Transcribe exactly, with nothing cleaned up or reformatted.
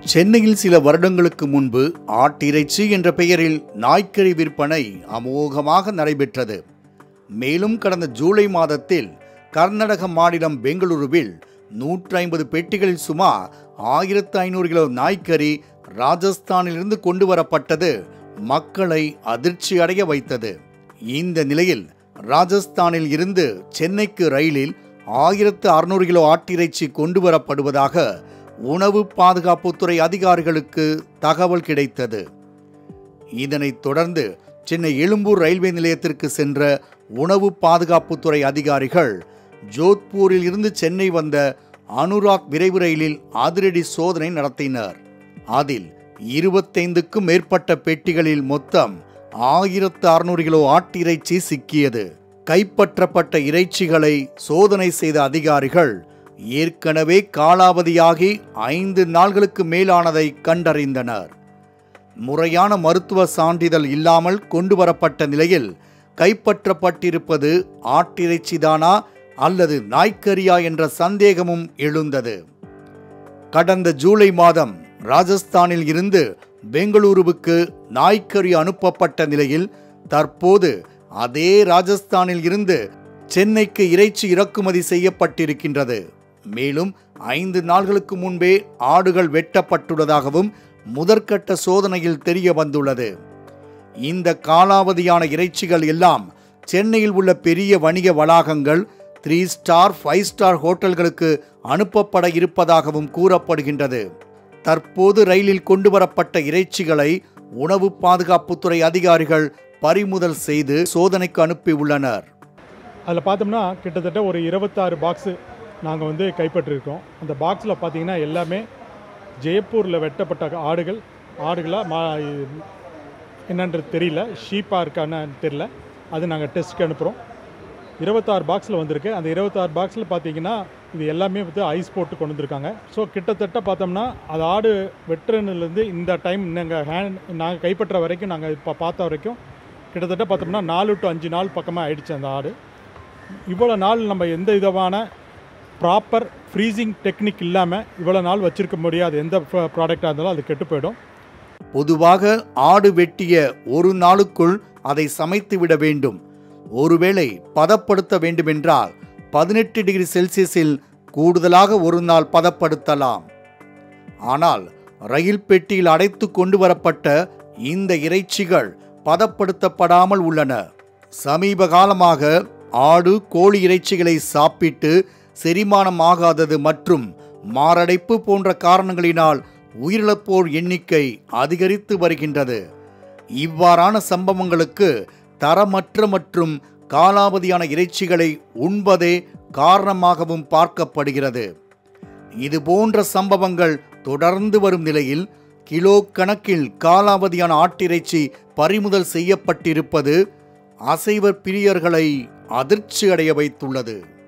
சென்னையில் சில வருடங்களுக்கு முன்பு ஆட்டிறைச்சி என்ற பெயரில் நாய்க்கறி விற்பனை அமோகமாக நடைபெற்றது. மேலும் கடந்த ஜூலை மாதத்தில் கர்நாடக மாநிலம் பெங்களூருவில் நூற்றி ஐம்பது பெட்டிகளில் சுமார் ஆயிரத்து ஐநூறு கிலோ நாய்க்கறி ராஜஸ்தானிலிருந்து கொண்டு வரப்பட்டது மக்களை அதிர்ச்சி அடைய வைத்தது. இந்த நிலையில் ராஜஸ்தானில் இருந்து சென்னைக்கு ரயிலில் ஆயிரத்து அறுநூறு கிலோ ஆட்டிறைச்சி கொண்டு வரப்படுவதாக உணவு பாதுகாப்புத்துறை அதிகாரிகளுக்கு தகவல் கிடைத்தது. இதனைத் தொடர்ந்து சென்னை எழும்பூர் ரயில்வே நிலையத்திற்கு சென்ற உணவு பாதுகாப்புத்துறை அதிகாரிகள் ஜோத்பூரில் இருந்து சென்னை வந்த அனுராக் விரைவு ரயிலில் அதிரடி சோதனை நடத்தினர். அதில் இருபத்தைந்துக்கும் மேற்பட்ட பெட்டிகளில் மொத்தம் ஆயிரத்து அறுநூறு கிலோ ஆட்டிறைச்சி சிக்கியது. கைப்பற்றப்பட்ட இறைச்சிகளை சோதனை செய்த அதிகாரிகள் ஏற்கனவே காலாவதியாகி ஐந்து நாள்களுக்கு மேலானதை கண்டறிந்தனர். முறையான மருத்துவ சான்றிதழ் இல்லாமல் கொண்டு வரப்பட்ட நிலையில் கைப்பற்றப்பட்டிருப்பது ஆட்டிறைச்சிதானா அல்லது நாய்க்கறியா என்ற சந்தேகமும் எழுந்தது. கடந்த ஜூலை மாதம் ராஜஸ்தானில் இருந்து பெங்களூருவுக்கு நாய்க்கறி அனுப்பப்பட்ட நிலையில் தற்போது அதே ராஜஸ்தானில் இருந்து சென்னைக்கு இறைச்சி இறக்குமதி செய்யப்பட்டிருக்கின்றது. மேலும் ஐந்து நாள்களுக்கு முன்பே ஆடுகள் வெட்டப்பட்டுள்ளதாகவும் முதற்கட்ட சோதனையில் தெரிய வந்துள்ளது. இந்த காலாவதியான இறைச்சிகள் எல்லாம் சென்னையில் உள்ள பெரிய வணிக வளாகங்கள், த்ரீ ஸ்டார் ஃபைவ் ஸ்டார் ஹோட்டல்களுக்கு அனுப்பப்பட இருப்பதாகவும் கூறப்படுகின்றது. தற்போது ரயிலில் கொண்டு வரப்பட்ட இறைச்சிகளை உணவு பாதுகாப்புத்துறை அதிகாரிகள் பறிமுதல் செய்து சோதனைக்கு அனுப்பியுள்ளனர். அதில் பார்த்தோம்னா கிட்டத்தட்ட ஒரு இருபத்தாறு பாக்ஸு நாங்கள் வந்து கைப்பற்றிருக்கோம். அந்த பாக்ஸில் பார்த்தீங்கன்னா எல்லாமே ஜெயப்பூரில் வெட்டப்பட்ட ஆடுகள் ஆடுகளாக மா என்னன்றது தெரியல, ஷீப்பாக இருக்கான்னு தெரியல. அது நாங்கள் டெஸ்ட்டுக்கு அனுப்புகிறோம். இருபத்தாறு பாக்ஸில் வந்திருக்கு. அந்த இருபத்தாறு பாக்ஸில் பார்த்தீங்கன்னா இது எல்லாமே வந்து ஐஸ் போட்டு கொண்டு வந்திருக்காங்க. ஸோ கிட்டத்தட்ட பார்த்தோம்னா அது ஆடு வெட்டுறதுலேருந்து இந்த டைம் நாங்கள் ஹேண்ட் நாங்கள் கைப்பற்ற வரைக்கும் நாங்கள் இப்போ பார்த்த வரைக்கும் கிட்டத்தட்ட பார்த்தோம்னா நாலு டு அஞ்சு நாள் பக்கமாக ஆயிடுச்சு. அந்த ஆடு இவ்வளோ நாள் நம்ம எந்த விதமான ப்ராப்பர் ஃப்ரீசிங் டெக்னிக் இல்லாமல் இவ்வளோ நாள் வச்சுருக்க முடியாது. எந்த ப்ராடக்டாக இருந்தாலும் அது கெட்டு போயிடும். பொதுவாக ஆடு வெட்டிய ஒரு நாளுக்குள் அதை சமைத்து விட வேண்டும். ஒருவேளை பதப்படுத்த வேண்டுமென்றால் பதினெட்டு டிகிரி செல்சியஸில் கூடுதலாக ஒரு நாள் பதப்படுத்தலாம். ஆனால் ரயில் பெட்டியில் அடைத்து கொண்டு வரப்பட்ட இந்த இறைச்சிகள் பதப்படுத்தப்படாமல் உள்ளன. சமீப காலமாக ஆடு கோழி இறைச்சிகளை சாப்பிட்டு செரிமானம் ஆகாதது மற்றும் மாரடைப்பு போன்ற காரணங்களினால் உயிரிழப்போர் எண்ணிக்கை அதிகரித்து வருகின்றது. இவ்வாறான சம்பவங்களுக்கு தரமற்ற மற்றும் காலாவதியான இறைச்சிகளை உண்பதே காரணமாகவும் பார்க்கப்படுகிறது. இது போன்ற சம்பவங்கள் தொடர்ந்து வரும் நிலையில் கிலோ கணக்கில் காலாவதியான ஆட்டிறைச்சி பறிமுதல் செய்யப்பட்டிருப்பது அசைவ பிரியர்களை அதிர்ச்சி அடைய வைத்துள்ளது.